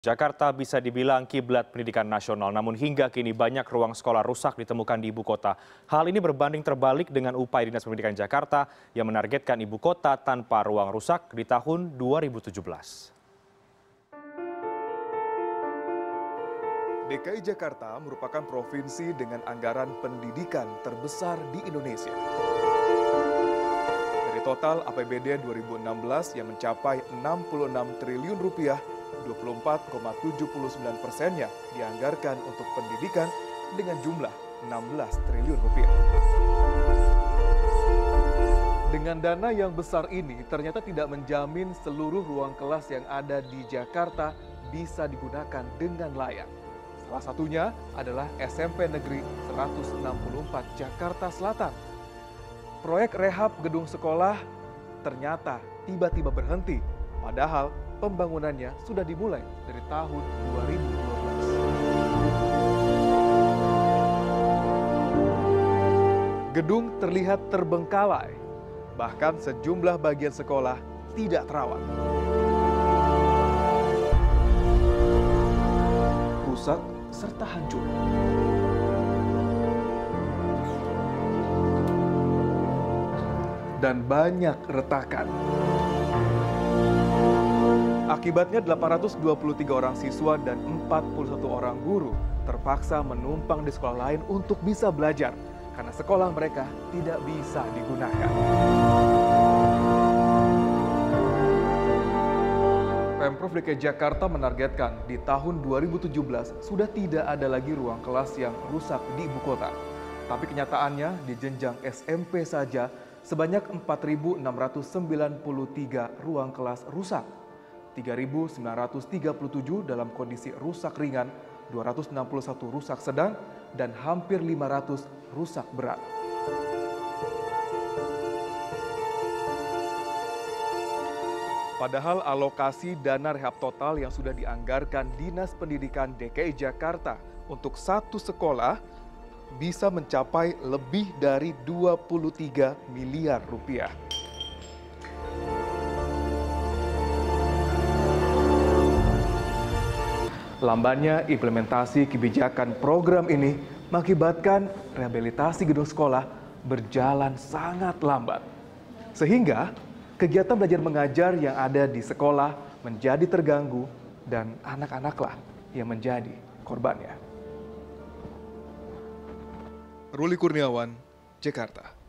Jakarta bisa dibilang kiblat pendidikan nasional, namun hingga kini banyak ruang sekolah rusak ditemukan di ibu kota. Hal ini berbanding terbalik dengan upaya Dinas Pendidikan Jakarta yang menargetkan ibu kota tanpa ruang rusak di tahun 2017. DKI Jakarta merupakan provinsi dengan anggaran pendidikan terbesar di Indonesia. Dari total APBD 2016 yang mencapai 66 triliun rupiah, 24,79%-nya dianggarkan untuk pendidikan dengan jumlah 16 triliun rupiah. Dengan dana yang besar ini ternyata tidak menjamin seluruh ruang kelas yang ada di Jakarta bisa digunakan dengan layak. Salah satunya adalah SMP Negeri 164 Jakarta Selatan. Proyek rehab gedung sekolah ternyata tiba-tiba berhenti, padahal pembangunannya sudah dimulai dari tahun 2012. Gedung terlihat terbengkalai, bahkan sejumlah bagian sekolah tidak terawat. Rusak serta hancur. Dan banyak retakan. Akibatnya 823 orang siswa dan 41 orang guru terpaksa menumpang di sekolah lain untuk bisa belajar karena sekolah mereka tidak bisa digunakan. Pemprov DKI Jakarta menargetkan di tahun 2017 sudah tidak ada lagi ruang kelas yang rusak di ibu kota. Tapi kenyataannya di jenjang SMP saja sebanyak 4.693 ruang kelas rusak. 3.937 dalam kondisi rusak ringan, 261 rusak sedang, dan hampir 500 rusak berat. Padahal alokasi dana rehab total yang sudah dianggarkan Dinas Pendidikan DKI Jakarta untuk satu sekolah bisa mencapai lebih dari 23 miliar rupiah. Lambannya implementasi kebijakan program ini mengakibatkan rehabilitasi gedung sekolah berjalan sangat lambat. Sehingga kegiatan belajar mengajar yang ada di sekolah menjadi terganggu dan anak-anaklah yang menjadi korbannya. Ruli Kurniawan, Jakarta.